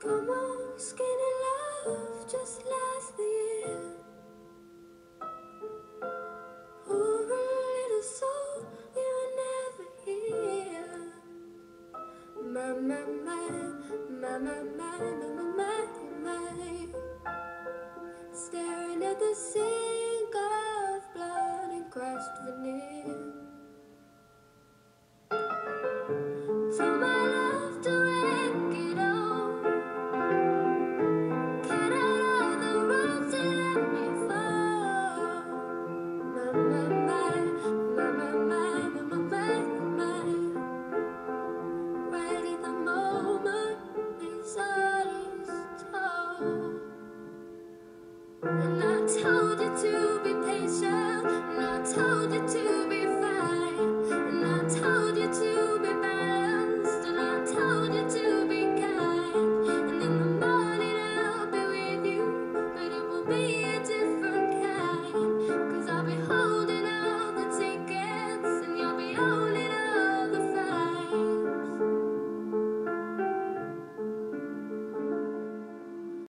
Come on, skinny love, just last the year. Poor little soul, we were never here. My, my, my, my, my, my, my, my, my. Staring at the sink of blood and crushed veneer.